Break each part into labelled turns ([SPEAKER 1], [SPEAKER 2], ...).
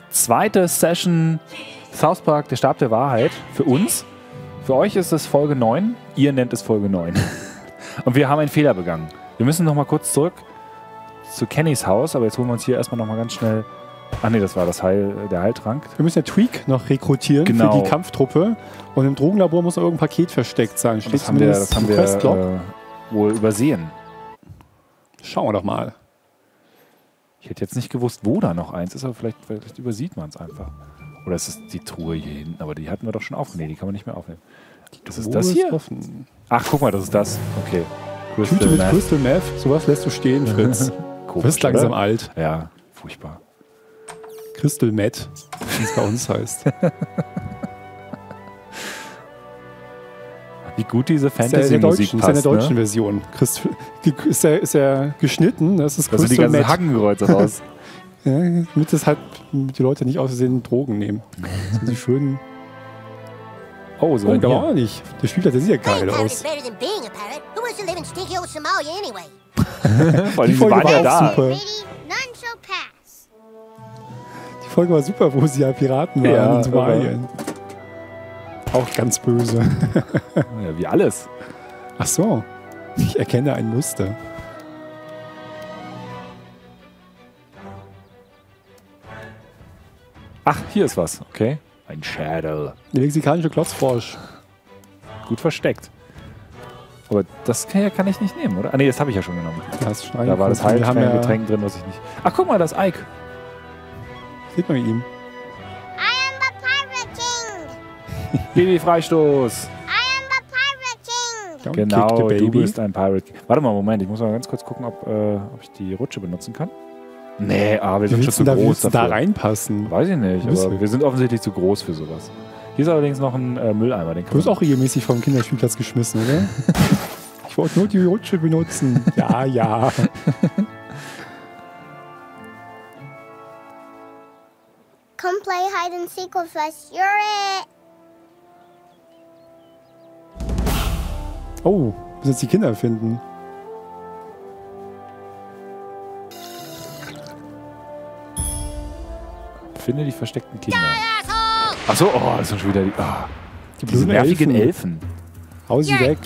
[SPEAKER 1] Zweite Session South Park, der Stab der Wahrheit. Für uns. Für euch ist es Folge 9. Ihr nennt es Folge 9. Und wir haben einen Fehler begangen. Wir müssen noch mal kurz zurück zu Kennys Haus. Aber jetzt holen wir uns hier erstmal noch mal ganz schnell... Ach nee, das war der Heiltrank.
[SPEAKER 2] Wir müssen ja Tweak noch rekrutieren für die Kampftruppe. Und im Drogenlabor muss noch irgendein Paket versteckt sein.
[SPEAKER 1] Steht das haben wir wohl übersehen.
[SPEAKER 2] Schauen wir doch mal.
[SPEAKER 1] Ich hätte jetzt nicht gewusst, wo da noch eins ist, aber vielleicht übersieht man es einfach. Oder ist es die Truhe hier hinten? Aber die hatten wir doch schon aufgenommen. Nee, die kann man nicht mehr aufnehmen. Das ist das hier?
[SPEAKER 2] Offen.
[SPEAKER 1] Ach, guck mal, das ist das. Okay.
[SPEAKER 2] Tüte mit Crystal Meth. Sowas lässt du stehen, Fritz. Du bist langsam alt.
[SPEAKER 1] Ja, furchtbar.
[SPEAKER 2] Crystal Meth, wie es bei uns heißt.
[SPEAKER 1] Wie gut diese Fantasy-Musik passt.
[SPEAKER 2] Das ist ja in der deutschen Version. Ist ja geschnitten, das ist
[SPEAKER 1] Crystal Meth. Da sind die ganzen Hakenkreuze raus.
[SPEAKER 2] Ja, damit die Leute nicht aus Versehen Drogen nehmen. Das sind die schönen... Oh, so aber auch nicht. Der Spieler, der sieht ja geil aus.
[SPEAKER 1] Vor allem, die waren ja da.
[SPEAKER 2] Super. Die Folge war super, wo sie ja Piraten waren in Somalien. Auch ganz böse.
[SPEAKER 1] Ja, wie alles.
[SPEAKER 2] Ach so. Ich erkenne ein Muster.
[SPEAKER 1] Ach, hier ist was. Okay. Ein Schädel.
[SPEAKER 2] Der mexikanische Klotzfrosch.
[SPEAKER 1] Gut versteckt. Aber das kann ich nicht nehmen, oder? Ah, nee, das habe ich ja schon genommen. Da war das Heilgetränk drin, was ich nicht... Ach, guck mal, das Ike.
[SPEAKER 2] Sieht man mit ihm.
[SPEAKER 3] I am the Pirate King.
[SPEAKER 1] Baby-Freistoß.
[SPEAKER 3] I am the Pirate King.
[SPEAKER 1] Genau, du bist ein Pirate King. Warte mal, Moment, ich muss mal ganz kurz gucken, ob ich die Rutsche benutzen kann. Nee, wir sind schon zu groß dafür.
[SPEAKER 2] Da reinpassen?
[SPEAKER 1] Weiß ich nicht, aber wir sind offensichtlich zu groß für sowas. Hier ist allerdings noch ein Mülleimer. Den
[SPEAKER 2] du bist auch regelmäßig vom Kinderspielplatz geschmissen, oder? Ich wollte nur die Rutsche benutzen. Ja, ja.
[SPEAKER 3] Come play hide and seek with us. You're it.
[SPEAKER 2] Oh, müssen jetzt die Kinder finden.
[SPEAKER 1] Finde die versteckten Kinder. Achso, das sind schon wieder diese nervigen Elfen.
[SPEAKER 2] Hau sie weg.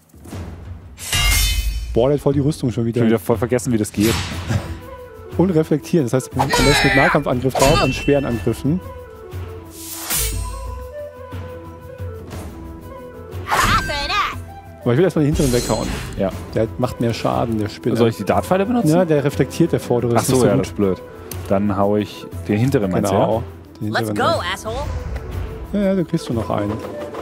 [SPEAKER 2] Boah, der hat voll die Rüstung schon wieder.
[SPEAKER 1] Ich habe wieder voll vergessen, wie das geht.
[SPEAKER 2] Und reflektieren, das heißt, man lässt mit Nahkampfangriff drauf an schweren Angriffen. Aber ich will erstmal den hinteren weghauen.
[SPEAKER 1] Ja.
[SPEAKER 2] Der macht mehr Schaden, der Spinner.
[SPEAKER 1] Soll ich die Dartpfeile benutzen?
[SPEAKER 2] Ja, der reflektiert, der vordere.
[SPEAKER 1] Achso, ja, das ist blöd. Dann hau ich den hinteren, meinst du?
[SPEAKER 2] Genau.
[SPEAKER 4] Let's go, asshole.
[SPEAKER 2] Ja, du kriegst du noch einen.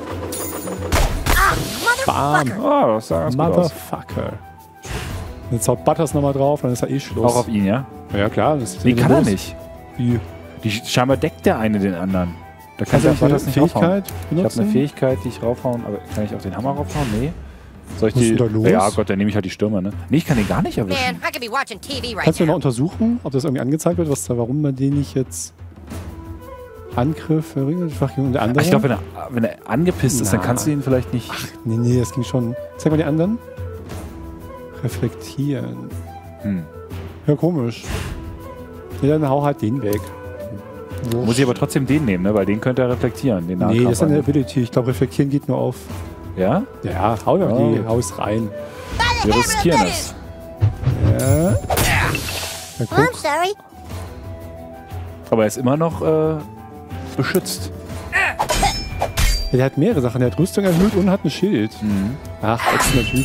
[SPEAKER 2] Bam.
[SPEAKER 1] Oh, das sah ganz gut aus.
[SPEAKER 2] Motherfucker. Jetzt haut Butters nochmal drauf, dann ist er Schluss.
[SPEAKER 1] Auch auf ihn, ja?
[SPEAKER 2] Ja, klar.
[SPEAKER 1] Nee, kann er nicht.
[SPEAKER 2] Wie?
[SPEAKER 1] Scheinbar deckt der eine den anderen. Da kann der Butters nicht raufhauen. Ich habe eine Fähigkeit, die ich raufhauen, aber kann ich auch den Hammer raufhauen? Nee. Soll ich die... Ja, Gott, dann nehme ich halt die Stürmer, ne? Nee, ich kann den gar nicht erwischen.
[SPEAKER 2] Kannst du mal untersuchen, ob das irgendwie angezeigt wird, warum man den nicht jetzt... Angriff, und der andere?
[SPEAKER 1] Ich glaube, wenn er angepisst ist, dann kannst du ihn vielleicht nicht...
[SPEAKER 2] Ach, nee, das ging schon. Zeig mal die anderen. Reflektieren. Ja, komisch. Ja, dann hau halt den weg.
[SPEAKER 1] So. Muss ich aber trotzdem den nehmen, ne? Weil den könnte er reflektieren. Den
[SPEAKER 2] nee, das ist eine Ability. Ich glaube, reflektieren geht nur auf...
[SPEAKER 1] Ja?
[SPEAKER 2] Ja, hau doch die Haus rein.
[SPEAKER 1] Wir riskieren es.
[SPEAKER 2] Ja.
[SPEAKER 3] I'm sorry.
[SPEAKER 1] Aber er ist immer noch beschützt.
[SPEAKER 2] Ja, der hat mehrere Sachen. Der hat Rüstung erhöht und hat ein Schild. Ach, ätzender Typ.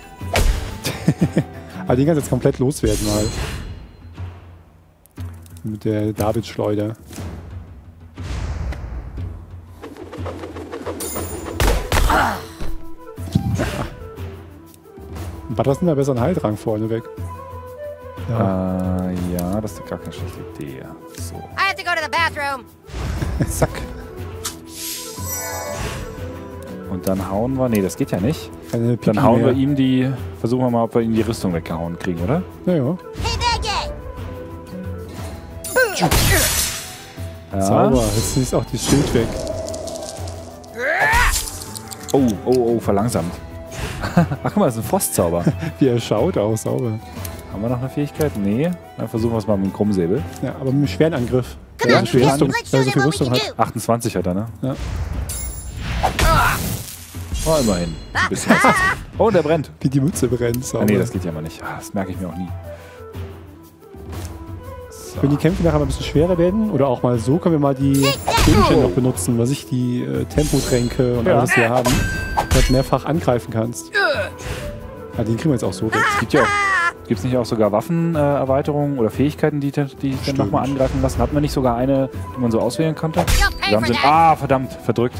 [SPEAKER 2] Aber den kannst du jetzt komplett loswerden mal. Mit der David-Schleuder. Was sind da besser einen Heildrang vorne weg?
[SPEAKER 1] Ja, das ist gar keine schlechte Idee. So.
[SPEAKER 4] I have to go to the bathroom.
[SPEAKER 1] Zack. Und dann hauen wir... Nee, das geht ja nicht. Dann hauen wir ihm die... Versuchen wir mal, ob wir ihm die Rüstung weggehauen kriegen, oder?
[SPEAKER 2] Ja, ja.
[SPEAKER 1] Ja.
[SPEAKER 2] Sauber, jetzt ist auch das Schild weg.
[SPEAKER 1] Oh, verlangsamt. Ach, guck mal, das ist ein Frostzauber.
[SPEAKER 2] Wie er schaut auch, sauber.
[SPEAKER 1] Haben wir noch eine Fähigkeit? Nee. Dann versuchen wir es mal mit dem Krummsäbel.
[SPEAKER 2] Ja, aber mit einem schweren Angriff.
[SPEAKER 4] Come
[SPEAKER 2] Ja,
[SPEAKER 4] on,
[SPEAKER 2] so viel
[SPEAKER 4] kid.
[SPEAKER 2] Rüstung.
[SPEAKER 4] Let's
[SPEAKER 2] Ja,
[SPEAKER 4] show
[SPEAKER 2] so
[SPEAKER 4] them
[SPEAKER 2] viel
[SPEAKER 4] what we
[SPEAKER 2] Rüstung
[SPEAKER 4] can
[SPEAKER 2] hat.
[SPEAKER 4] do.
[SPEAKER 1] 28 hat er, ne?
[SPEAKER 2] Ja.
[SPEAKER 1] Oh, immerhin. Ein bisschen was. Oh, der brennt.
[SPEAKER 2] Wie die Mütze brennt.
[SPEAKER 1] Ah, nee, das geht ja mal nicht. Ah, das merke ich mir auch nie. So.
[SPEAKER 2] Wenn die Kämpfe nachher mal ein bisschen schwerer werden oder auch mal so, können wir mal die Gegenstände noch benutzen, was ich die Tempotränke und alles hier haben, dass du mehrfach angreifen kannst. Ja, den kriegen wir jetzt auch so weg.
[SPEAKER 1] Gibt ja auch. Gibt es nicht auch sogar Waffenerweiterungen oder Fähigkeiten, die dann nochmal angreifen lassen? Hatten wir nicht sogar eine, die man so auswählen konnte?
[SPEAKER 4] You'll pay
[SPEAKER 1] Wir
[SPEAKER 4] for
[SPEAKER 1] sind,
[SPEAKER 4] that.
[SPEAKER 1] verdammt, verdrückt.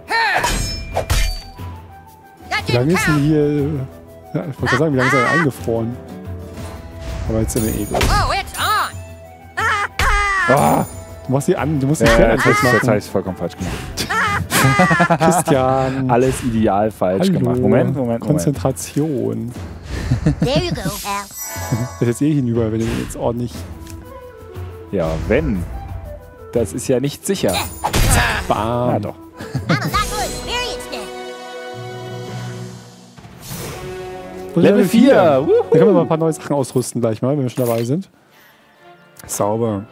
[SPEAKER 4] That
[SPEAKER 2] Wie lange
[SPEAKER 4] didn't
[SPEAKER 2] ist denn
[SPEAKER 4] count.
[SPEAKER 2] hier... Ja, ich wollte gerade sagen, wie lange ist er denn eingefroren? Aber jetzt sind wir eh gut.
[SPEAKER 4] Oh, it's on.
[SPEAKER 1] Ah,
[SPEAKER 2] Du machst die an, du musst die
[SPEAKER 1] jetzt
[SPEAKER 2] Schwertangriff
[SPEAKER 1] habe ich
[SPEAKER 2] machen.
[SPEAKER 1] es vollkommen falsch gemacht.
[SPEAKER 2] Christian.
[SPEAKER 1] Alles ideal falsch
[SPEAKER 2] Hallo.
[SPEAKER 1] gemacht. Moment.
[SPEAKER 2] Konzentration.
[SPEAKER 4] There you go, Al.
[SPEAKER 2] Das ist jetzt eh hinüber, wenn du jetzt ordentlich...
[SPEAKER 1] Ja, wenn. Das ist ja nicht sicher.
[SPEAKER 2] Bam.
[SPEAKER 1] Ja, doch.
[SPEAKER 4] I'm a lot more experienced now.
[SPEAKER 2] Und
[SPEAKER 1] Level 4.
[SPEAKER 2] Dann können wir mal ein paar neue Sachen ausrüsten gleich mal, wenn wir schon dabei sind. Sauber.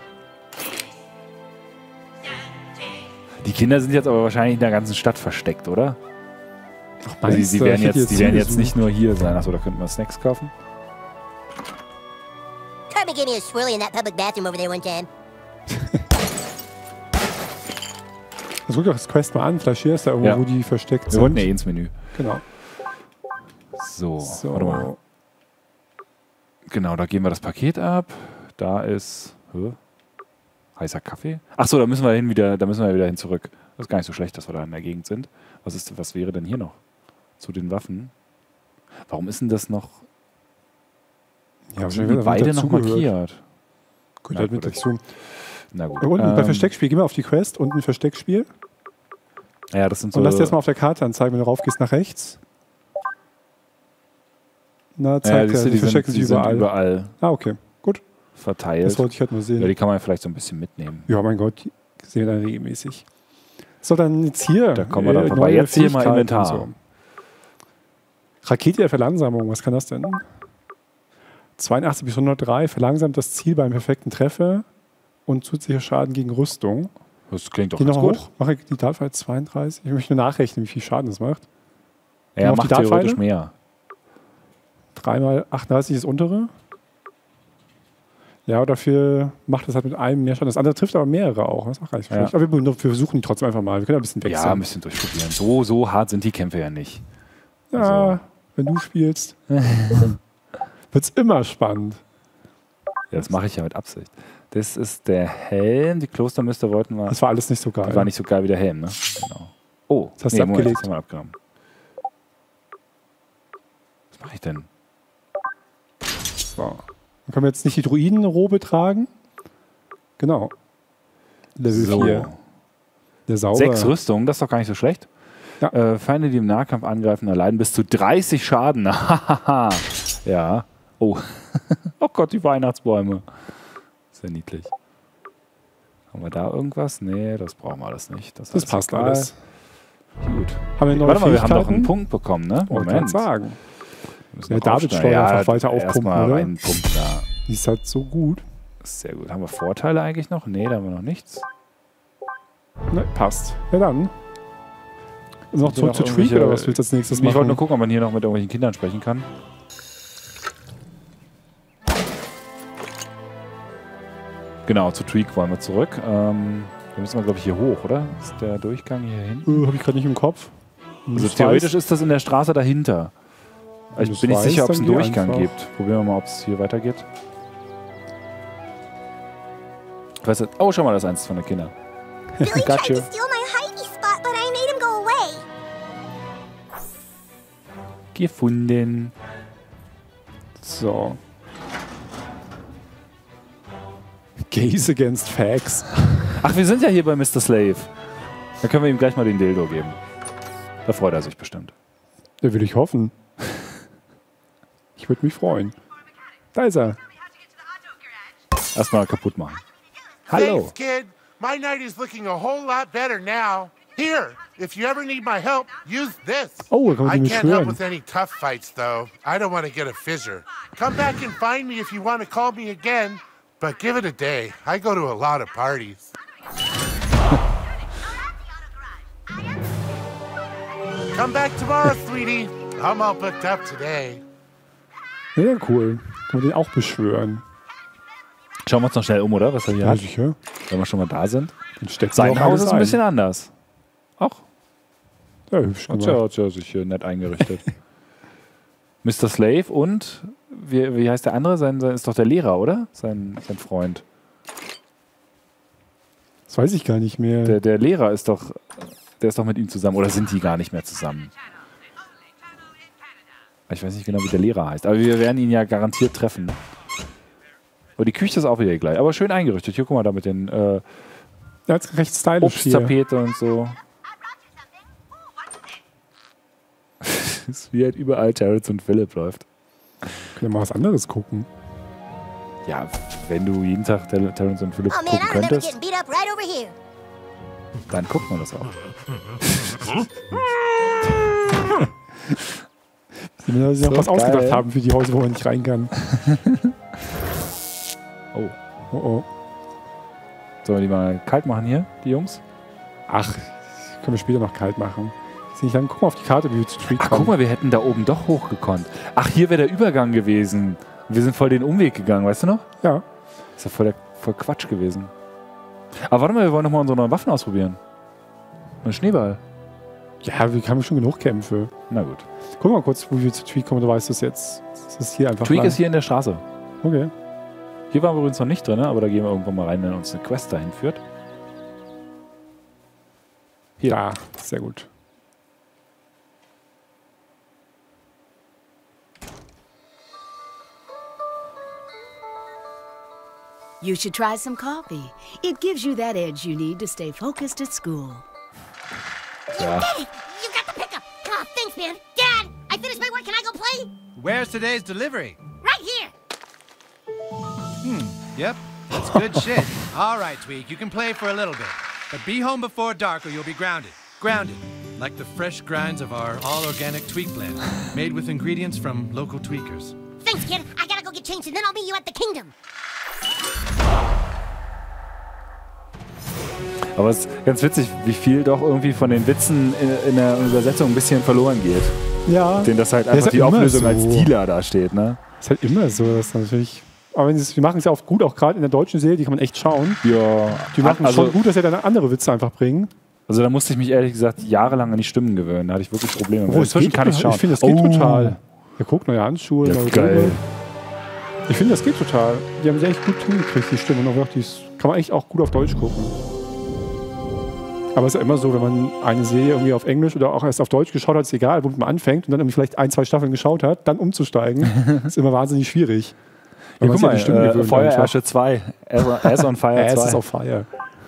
[SPEAKER 1] Die Kinder sind jetzt aber wahrscheinlich in der ganzen Stadt versteckt, oder? Also
[SPEAKER 2] Meinst
[SPEAKER 1] sie
[SPEAKER 2] du?
[SPEAKER 1] werden
[SPEAKER 2] Ich hätte
[SPEAKER 1] jetzt, die werden jetzt
[SPEAKER 2] zugesucht.
[SPEAKER 1] nicht nur hier sein. Achso, da könnten wir Snacks kaufen.
[SPEAKER 4] Cartman gave me a swirly in that public bathroom over there one time.
[SPEAKER 2] Also guck doch das Quest mal an, vielleicht hier ist da irgendwo,
[SPEAKER 1] Ja.
[SPEAKER 2] wo die versteckt
[SPEAKER 1] Wir
[SPEAKER 2] sind.
[SPEAKER 1] wollten ja eh ins Menü.
[SPEAKER 2] Genau.
[SPEAKER 1] So,
[SPEAKER 2] So.
[SPEAKER 1] warte mal. Genau, da geben wir das Paket ab. Da ist heißer Kaffee. Achso, da müssen wir wieder hin zurück. Das ist gar nicht so schlecht, dass wir da in der Gegend sind. Was wäre denn hier noch? Zu den Waffen. Warum ist denn das noch?
[SPEAKER 2] Ja,
[SPEAKER 1] Sind die beide noch markiert?
[SPEAKER 2] Gut, halt mit dazu.
[SPEAKER 1] Na gut.
[SPEAKER 2] Unten bei Versteckspiel, geh mal auf die Quest, unten Versteckspiel.
[SPEAKER 1] Ja, das sind so.
[SPEAKER 2] Und lass dir das mal auf der Karte anzeigen, wenn du rauf gehst nach rechts. Na,
[SPEAKER 1] ja,
[SPEAKER 2] zeigt
[SPEAKER 1] siehst
[SPEAKER 2] er,
[SPEAKER 1] du,
[SPEAKER 2] die verstecken
[SPEAKER 1] die
[SPEAKER 2] sich
[SPEAKER 1] sind
[SPEAKER 2] überall.
[SPEAKER 1] überall
[SPEAKER 2] Ah, okay, gut.
[SPEAKER 1] verteilt.
[SPEAKER 2] Das wollte ich halt nur
[SPEAKER 1] Ja,
[SPEAKER 2] sehen.
[SPEAKER 1] die kann man vielleicht so ein bisschen mitnehmen.
[SPEAKER 2] Ja, mein Gott, die sehen wir dann regelmäßig. So, dann jetzt hier.
[SPEAKER 1] Da kommen wir dann vorbei.
[SPEAKER 2] neue
[SPEAKER 1] Jetzt hier mal
[SPEAKER 2] Fähigkeiten
[SPEAKER 1] Inventar.
[SPEAKER 2] und so. Rakete der Verlangsamung, was kann das denn? 82 bis 103 verlangsamt das Ziel beim perfekten Treffer und zusätzlicher Schaden gegen Rüstung.
[SPEAKER 1] Das klingt doch
[SPEAKER 2] Geh
[SPEAKER 1] ganz
[SPEAKER 2] noch
[SPEAKER 1] gut.
[SPEAKER 2] hoch, mache die Dartpfeile 32. Ich möchte nur nachrechnen, wie viel Schaden das macht.
[SPEAKER 1] Ja,
[SPEAKER 2] auf die
[SPEAKER 1] macht theoretisch
[SPEAKER 2] Dartpfeile?
[SPEAKER 1] mehr.
[SPEAKER 2] 3 mal 38 ist das untere. Ja, dafür macht es halt mit einem mehr Schaden. Das andere trifft aber mehrere auch. Das ist auch gar nicht so
[SPEAKER 1] Ja.
[SPEAKER 2] schlecht. Aber wir versuchen die trotzdem einfach mal. Wir können ein bisschen wechseln.
[SPEAKER 1] Ja, ein bisschen durchprobieren. So hart sind die Kämpfe ja nicht.
[SPEAKER 2] Ja,
[SPEAKER 1] Also.
[SPEAKER 2] wenn du spielst, wird es immer spannend.
[SPEAKER 1] Ja, das mache ich ja mit Absicht. Das ist der Helm. Die Klostermeister wollten wir.
[SPEAKER 2] Das war alles nicht so geil.
[SPEAKER 1] Das war nicht so geil wie der Helm, ne? Genau. Oh,
[SPEAKER 2] Das hast du abgelegt.
[SPEAKER 1] das haben wir abgenommen. Was mache ich denn?
[SPEAKER 2] So. Dann können wir jetzt nicht die Druidenrobe tragen. Genau. Level 4. Der Sauber.
[SPEAKER 1] 6 Rüstungen, das ist doch gar nicht so schlecht.
[SPEAKER 2] Ja.
[SPEAKER 1] Feinde, die im Nahkampf angreifen, erleiden bis zu 30 Schaden. Hahaha. Ja. Oh. Oh Gott, die Weihnachtsbäume. Sehr niedlich. Haben wir da irgendwas? Nee, das brauchen wir alles nicht. Das
[SPEAKER 2] Das
[SPEAKER 1] ist
[SPEAKER 2] passt
[SPEAKER 1] egal.
[SPEAKER 2] alles.
[SPEAKER 1] Gut.
[SPEAKER 2] Haben wir neue
[SPEAKER 1] Warte mal, wir haben doch
[SPEAKER 2] Fähigkeiten?
[SPEAKER 1] einen Punkt bekommen, ne?
[SPEAKER 2] Wollte ich sagen.
[SPEAKER 1] Wir müssen
[SPEAKER 2] Ja,
[SPEAKER 1] noch
[SPEAKER 2] David
[SPEAKER 1] aufsteigen.
[SPEAKER 2] Steuer einfach weiter
[SPEAKER 1] erst
[SPEAKER 2] aufpumpen,
[SPEAKER 1] mal
[SPEAKER 2] oder?
[SPEAKER 1] einen Punkt da.
[SPEAKER 2] Die ist halt so gut.
[SPEAKER 1] Sehr gut. Haben wir Vorteile eigentlich noch? Nee, da haben wir noch nichts.
[SPEAKER 2] Ne, passt. Ja, dann. Noch zurück zu Tweak oder was willst du als nächstes
[SPEAKER 1] Ich wollte
[SPEAKER 2] machen?
[SPEAKER 1] nur gucken, ob man hier noch mit irgendwelchen Kindern sprechen kann. Genau, zu Tweak wollen wir zurück. Da müssen wir, glaube ich, hier hoch, oder? Ist der Durchgang hier hin?
[SPEAKER 2] Habe ich gerade nicht im Kopf.
[SPEAKER 1] Also theoretisch ist das in der Straße dahinter. Ich
[SPEAKER 2] du's
[SPEAKER 1] bin nicht
[SPEAKER 2] weißt,
[SPEAKER 1] sicher, ob es
[SPEAKER 2] dann
[SPEAKER 1] einen
[SPEAKER 2] geh
[SPEAKER 1] Durchgang
[SPEAKER 2] einfach.
[SPEAKER 1] gibt. Probieren wir mal, ob es hier weitergeht. Ich weiß nicht. Oh, schau mal, das ist eins von den Kindern.
[SPEAKER 3] Billy tried
[SPEAKER 1] Gotcha.
[SPEAKER 3] to steal my hidey spot, but I made him go away.
[SPEAKER 1] Gefunden.
[SPEAKER 2] So. Gaze against Facts.
[SPEAKER 1] Ach, wir sind ja hier bei Mr. Slave. Da können wir ihm gleich mal den Dildo geben. Da freut er sich bestimmt.
[SPEAKER 2] Da will ich hoffen. Ich würde mich freuen. Da ist er.
[SPEAKER 1] Erstmal kaputt machen. Hallo.
[SPEAKER 5] Thanks, kid. My night is looking a whole lot better now. Here, if you ever need my help, use this.
[SPEAKER 2] Oh, da kann man
[SPEAKER 5] I
[SPEAKER 2] die
[SPEAKER 5] can't help
[SPEAKER 2] beschwören.
[SPEAKER 5] with any tough fights, though. I don't want to get a fissure. Come back and find me if you want to call me again, but give it a day. I go to a lot of parties. Come back tomorrow, sweetie. I'm all booked up today.
[SPEAKER 2] Ja, cool. Können wir den auch beschwören?
[SPEAKER 1] Schauen wir uns noch schnell um, oder? Was er hier
[SPEAKER 2] Ja,
[SPEAKER 1] hat,
[SPEAKER 2] sicher.
[SPEAKER 1] wenn wir schon mal da sind.
[SPEAKER 2] Dann steckt
[SPEAKER 1] Sein
[SPEAKER 2] auch
[SPEAKER 1] Haus
[SPEAKER 2] alles
[SPEAKER 1] ist ein bisschen anders. Auch.
[SPEAKER 2] Ja, hübsch
[SPEAKER 1] Hat
[SPEAKER 2] gemacht.
[SPEAKER 1] ja sich hier nett eingerichtet. Mr. Slave und, wie heißt der andere? Sein ist doch der Lehrer, oder? Sein Freund.
[SPEAKER 2] Das weiß ich gar nicht mehr.
[SPEAKER 1] Der Lehrer ist doch mit ihm zusammen. Oder sind die gar nicht mehr zusammen? Ich weiß nicht genau, wie der Lehrer heißt. Aber wir werden ihn ja garantiert treffen. Aber die Küche ist auch wieder gleich. Aber schön eingerichtet. Hier, guck mal, da mit den
[SPEAKER 2] Ja, ist recht stylisch hier.
[SPEAKER 1] Obsttapete und so. Das ist wie halt überall Terrence und Philip läuft.
[SPEAKER 2] Können wir mal was anderes gucken.
[SPEAKER 1] Ja, wenn du jeden Tag Terrence und Philip
[SPEAKER 4] Oh man,
[SPEAKER 1] gucken
[SPEAKER 4] I remember
[SPEAKER 1] könntest,
[SPEAKER 4] getting beat up right over here.
[SPEAKER 1] dann guckt man das auch.
[SPEAKER 2] Die müssen sich noch
[SPEAKER 1] So
[SPEAKER 2] was ausgedacht
[SPEAKER 1] geil.
[SPEAKER 2] haben für die Häuser, wo man nicht rein kann.
[SPEAKER 1] Oh.
[SPEAKER 2] Oh oh.
[SPEAKER 1] Sollen wir die mal kalt machen hier, die Jungs?
[SPEAKER 2] Ach, können wir später noch kalt machen. Jetzt nicht lang. Guck mal auf die Karte, wie wir zu Street
[SPEAKER 1] Ach,
[SPEAKER 2] kommen.
[SPEAKER 1] guck mal, wir hätten da oben doch hochgekonnt. Ach, hier wäre der Übergang gewesen. Wir sind voll den Umweg gegangen, weißt du noch?
[SPEAKER 2] Ja.
[SPEAKER 1] Ist ja voll Quatsch gewesen. Aber warte mal, wir wollen noch mal unsere neuen Waffen ausprobieren. Ein Schneeball.
[SPEAKER 2] Ja, wir haben schon genug Kämpfe.
[SPEAKER 1] Na gut.
[SPEAKER 2] Guck mal kurz, wo wir zu Tweak kommen, du weißt es jetzt. Das ist hier einfach
[SPEAKER 1] Tweak
[SPEAKER 2] lang.
[SPEAKER 1] ist hier in der Straße.
[SPEAKER 2] Okay.
[SPEAKER 1] Hier waren wir übrigens noch nicht drin, aber da gehen wir irgendwann mal rein, wenn uns eine Quest dahin führt. Hier.
[SPEAKER 2] Ja, sehr gut.
[SPEAKER 6] You should try some coffee. It gives you that edge you need to stay focused at school.
[SPEAKER 1] Ja.
[SPEAKER 4] Dad, you got the pickup. Oh, thanks, man. Dad, I finished my work. Can I go play?
[SPEAKER 7] Where's today's delivery?
[SPEAKER 4] Right here.
[SPEAKER 7] Yep, that's good shit. All right, Tweak, you can play for a little bit. But be home before dark or you'll be grounded. Grounded. Like the fresh grinds of our all-organic Tweak blend, made with ingredients from local tweakers.
[SPEAKER 4] Thanks, kid. I gotta go get changed, and then I'll meet you at the kingdom.
[SPEAKER 1] Aber es ist ganz witzig, wie viel doch irgendwie von den Witzen in der Übersetzung ein bisschen verloren geht.
[SPEAKER 2] Ja.
[SPEAKER 1] Denn das halt
[SPEAKER 2] Ja, ist
[SPEAKER 1] einfach die
[SPEAKER 2] immer
[SPEAKER 1] Auflösung
[SPEAKER 2] so.
[SPEAKER 1] als Dealer da steht, ne?
[SPEAKER 2] Ist halt immer so, dass natürlich. Aber wenn wir machen es ja oft gut, auch gerade in der deutschen Serie, die kann man echt schauen.
[SPEAKER 1] Ja.
[SPEAKER 2] Die machen
[SPEAKER 1] also,
[SPEAKER 2] schon gut, dass sie dann andere Witze einfach bringen.
[SPEAKER 1] Also da musste ich mich ehrlich gesagt jahrelang an die Stimmen gewöhnen. Da hatte ich wirklich Probleme mit. Inzwischen
[SPEAKER 2] geht,
[SPEAKER 1] kann ich schauen.
[SPEAKER 2] Ich finde, das geht total. Ja, guck, neue Handschuhe,
[SPEAKER 1] Ja,
[SPEAKER 2] neue
[SPEAKER 1] geil.
[SPEAKER 2] Robe. Ich finde, das geht total. Die haben sie echt gut hingekriegt, die Stimme. Und auch die kann man echt auch gut auf Deutsch gucken. Aber es ist ja immer so, wenn man eine Serie irgendwie auf Englisch oder auch erst auf Deutsch geschaut hat, ist egal, womit man anfängt und dann irgendwie vielleicht 1, 2 Staffeln geschaut hat, dann umzusteigen, ist immer wahnsinnig schwierig.
[SPEAKER 1] Ja,
[SPEAKER 2] Weil man
[SPEAKER 1] guck
[SPEAKER 2] sich an
[SPEAKER 1] mal,
[SPEAKER 2] die Stimme gewöhnt
[SPEAKER 1] Feuerärsche 2. Ass on Fire 2.
[SPEAKER 2] Es ist auf Fire.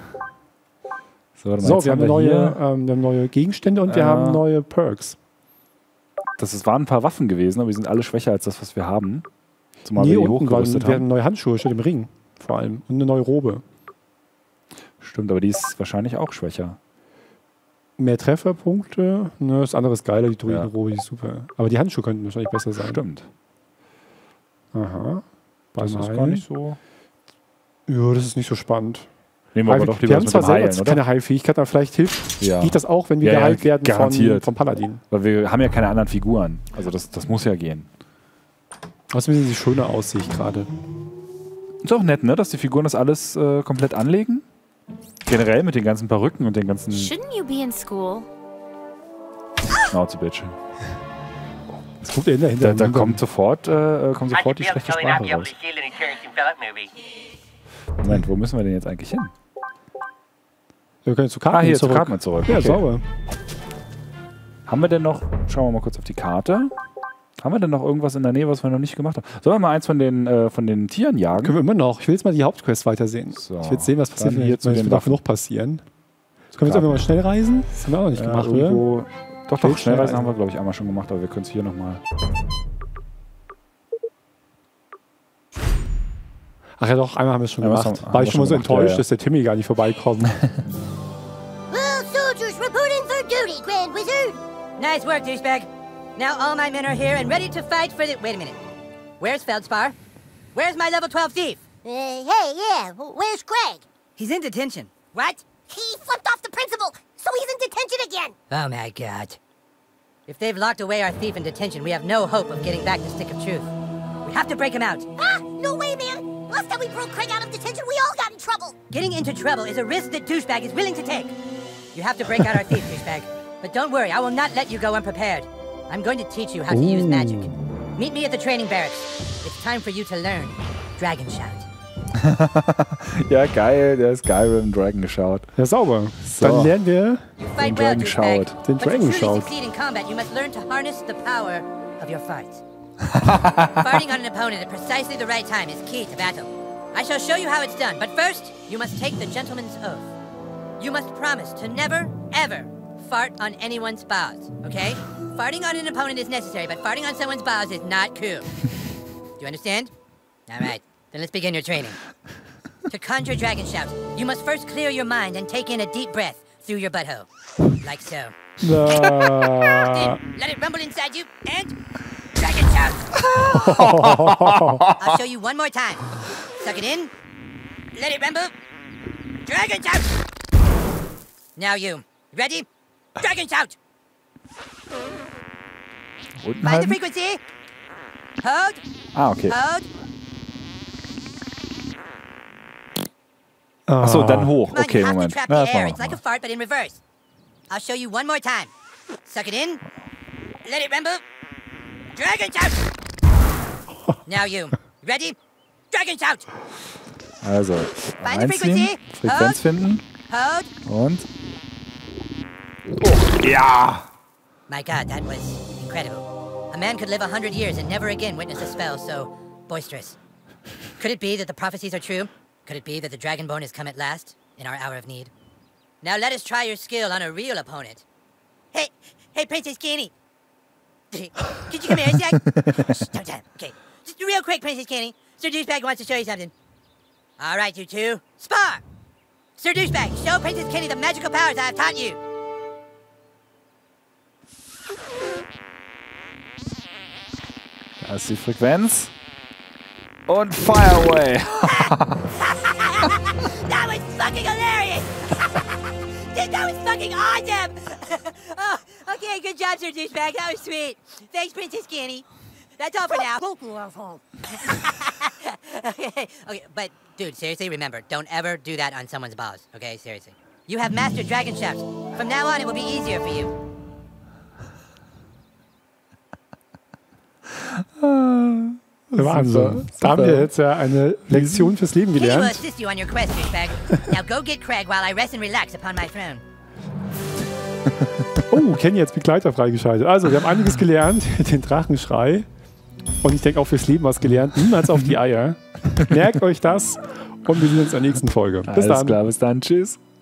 [SPEAKER 1] So, warte mal,
[SPEAKER 2] So,
[SPEAKER 1] jetzt
[SPEAKER 2] wir haben,
[SPEAKER 1] hier-
[SPEAKER 2] wir haben neue Gegenstände und wir haben neue Perks.
[SPEAKER 1] waren ein paar Waffen gewesen, aber die sind alle schwächer als das, was wir haben. Zumal
[SPEAKER 2] Nee,
[SPEAKER 1] wir die
[SPEAKER 2] unten waren,
[SPEAKER 1] hochgerüstet
[SPEAKER 2] wir haben
[SPEAKER 1] haben.
[SPEAKER 2] neue Handschuhe statt dem Ring vor allem und eine neue Robe.
[SPEAKER 1] Stimmt, aber die ist wahrscheinlich auch schwächer.
[SPEAKER 2] Mehr Trefferpunkte. Ne, das andere ist geiler, die
[SPEAKER 1] Ja.
[SPEAKER 2] Druidenrobe, die ist super. Aber die Handschuhe könnten wahrscheinlich besser sein.
[SPEAKER 1] Stimmt.
[SPEAKER 2] Aha.
[SPEAKER 1] Das
[SPEAKER 2] Beim
[SPEAKER 1] ist
[SPEAKER 2] Heilen.
[SPEAKER 1] gar nicht so.
[SPEAKER 2] Ja, das ist nicht so spannend.
[SPEAKER 1] Nehmen wir aber doch
[SPEAKER 2] die
[SPEAKER 1] lieber
[SPEAKER 2] haben
[SPEAKER 1] das
[SPEAKER 2] zwar
[SPEAKER 1] mit dem
[SPEAKER 2] selber
[SPEAKER 1] Heilen, oder?
[SPEAKER 2] keine Heilfähigkeit, aber vielleicht hilft
[SPEAKER 1] Ja.
[SPEAKER 2] geht das auch, wenn wir
[SPEAKER 1] Ja, ja,
[SPEAKER 2] geheilt werden
[SPEAKER 1] garantiert.
[SPEAKER 2] vom Paladin.
[SPEAKER 1] Weil wir haben ja keine anderen Figuren. Also das muss ja gehen.
[SPEAKER 2] Außerdem sehen sie schöner aus, sehe ich gerade.
[SPEAKER 1] Ist auch nett, ne? Dass die Figuren das alles komplett anlegen. Generell mit den ganzen Perücken und den ganzen
[SPEAKER 6] Shouldn't you be in school?
[SPEAKER 1] Schnauze-Bitch.
[SPEAKER 2] Das guckt er dahinter.
[SPEAKER 1] Da kommt sofort die schlechte Sprache raus.
[SPEAKER 8] steal any Terrence and Phillip movie.
[SPEAKER 1] Moment, wo müssen wir denn jetzt eigentlich hin?
[SPEAKER 2] Wir können zu Karten
[SPEAKER 1] Hier, zu
[SPEAKER 2] zurück.
[SPEAKER 1] Cartman zurück.
[SPEAKER 2] Ja,
[SPEAKER 1] Okay.
[SPEAKER 2] sauber.
[SPEAKER 1] Haben wir denn noch, schauen wir mal kurz auf die Karte. Haben wir denn noch irgendwas in der Nähe, was wir noch nicht gemacht haben? Sollen wir mal eins von den Tieren jagen?
[SPEAKER 2] Können wir immer noch. Ich will jetzt mal die Hauptquest weitersehen.
[SPEAKER 1] So,
[SPEAKER 2] Ich will jetzt sehen, was passiert.
[SPEAKER 1] dann hier zu
[SPEAKER 2] Es
[SPEAKER 1] den
[SPEAKER 2] wird auch
[SPEAKER 1] Waffen.
[SPEAKER 2] genug passieren. Jetzt können wir jetzt einfach mal schnell reisen. Das haben wir auch noch nicht gemacht, oder?
[SPEAKER 1] irgendwo, doch,
[SPEAKER 2] Okay,
[SPEAKER 1] Schnellreisen
[SPEAKER 2] Schnellreisen.
[SPEAKER 1] haben wir, glaube ich, einmal schon gemacht, aber wir können es hier nochmal.
[SPEAKER 2] Ach ja, doch, einmal haben wir es schon
[SPEAKER 1] Ja, was
[SPEAKER 2] gemacht.
[SPEAKER 1] haben
[SPEAKER 2] War
[SPEAKER 1] wir
[SPEAKER 2] ich schon mal so
[SPEAKER 1] schon gemacht,
[SPEAKER 2] enttäuscht,
[SPEAKER 1] ja.
[SPEAKER 2] dass der Timmy gar nicht vorbeikommt.
[SPEAKER 4] Well, soldiers reporting for duty, Grand Wizard.
[SPEAKER 9] Nice work, douchebag. Now all my men are here and ready to fight for the... Wait a minute. Where's Feldspar? Where's my level 12 thief?
[SPEAKER 4] Hey, yeah, where's Greg?
[SPEAKER 9] He's in detention. What?
[SPEAKER 4] He flipped off the principal, so he's in detention again.
[SPEAKER 9] Oh my god. If they've locked away our thief in detention, we have no hope of getting back the Stick of Truth. We have to break him out.
[SPEAKER 4] Ah, no way, man. Last time we broke Craig out of detention, we all got in trouble.
[SPEAKER 9] Getting into trouble is a risk that Douchebag is willing to take. You have to break out our thief, Douchebag. But don't worry, I will not let you go unprepared. I'm going to teach you how to use magic. Meet me at the training barracks. It's time for you to learn Dragon Shout.
[SPEAKER 1] Ja, geil. Der ist geil mit dem Dragon Shout.
[SPEAKER 2] Ja, sauber.
[SPEAKER 1] So.
[SPEAKER 2] Dann lernen wir
[SPEAKER 9] You fight well,
[SPEAKER 1] Dragon
[SPEAKER 9] Douchebag.
[SPEAKER 1] Shout.
[SPEAKER 2] Den
[SPEAKER 9] But to
[SPEAKER 2] Dragon
[SPEAKER 9] truly
[SPEAKER 2] Shout.
[SPEAKER 9] succeed in combat, you must learn to harness the power of your farts. Farting on an opponent at precisely the right time is key to battle. I shall show you how it's done, but first, you must take the gentleman's oath. You must promise to never, ever fart on anyone's balls, okay? Farting on an opponent is necessary, but farting on someone's balls is not cool. Do you understand? All right, then let's begin your training. To conjure Dragon Shout, you must first clear your mind and take in a deep breath through your butthole. Like so. Then let it rumble inside you and Dragon Shout. I'll show you one more time. Suck it in. Let it rumble. Dragon Shout. Now you. Ready? Dragon Shout.
[SPEAKER 1] Unten
[SPEAKER 9] Find the
[SPEAKER 1] halten?
[SPEAKER 9] frequency. Hold.
[SPEAKER 1] Ah, okay.
[SPEAKER 9] Hold.
[SPEAKER 1] Achso, dann hoch.
[SPEAKER 9] Come on,
[SPEAKER 1] Okay,
[SPEAKER 9] you have
[SPEAKER 1] Moment.
[SPEAKER 9] to trap
[SPEAKER 1] Na,
[SPEAKER 9] the
[SPEAKER 1] das
[SPEAKER 9] air.
[SPEAKER 1] machen
[SPEAKER 9] It's
[SPEAKER 1] wir
[SPEAKER 9] like a
[SPEAKER 1] mal.
[SPEAKER 9] fart, but in reverse. I'll show you one more time. Suck it in. Let it rumble. Dragon Shout. Now you. Ready? Dragon Shout.
[SPEAKER 1] Also,
[SPEAKER 9] Find the
[SPEAKER 1] einziehen,
[SPEAKER 9] frequency.
[SPEAKER 1] Frequenz finden
[SPEAKER 9] Hold.
[SPEAKER 1] und... Oh, ja!
[SPEAKER 9] My God, that was incredible. A man could live 100 years and never again witness a spell so boisterous. Could it be that the prophecies are true? Could it be that the Dragonborn has come at last, in our hour of need? Now let us try your skill on a real opponent. Hey, Princess Kenny. Could you come here a sec? Shh, don't tell him. Okay, just real quick, Princess Kenny. Sir Douchebag wants to show you something. All right, you two, spar! Sir Douchebag, show Princess Kenny the magical powers I have taught you.
[SPEAKER 1] Da ist die Frequenz. Und fire away!
[SPEAKER 9] That was fucking hilarious! That was fucking awesome! Oh, okay, good job, Sir Douchebag. That was sweet. Thanks, Princess Kenny. That's all for now. Okay, but dude, seriously, remember, don't ever do that on someone's balls. Okay, seriously. You have mastered Dragon Shouts. From now on, it will be easier for you.
[SPEAKER 2] Wahnsinn. Da haben wir jetzt ja eine Lektion fürs Leben
[SPEAKER 9] Kenny will
[SPEAKER 2] gelernt.
[SPEAKER 9] assist you on your quest, Douchebag. Now go get Craig while I rest and relax upon my throne.
[SPEAKER 2] Oh, Kenny jetzt Begleiter freigeschaltet. Also, wir haben einiges gelernt. Den Drachenschrei. Und ich denke auch fürs Leben was gelernt. Niemals auf die Eier. Merkt euch das. Und wir sehen uns in der nächsten Folge. Bis
[SPEAKER 1] Alles
[SPEAKER 2] dann.
[SPEAKER 1] klar, bis dann. Tschüss.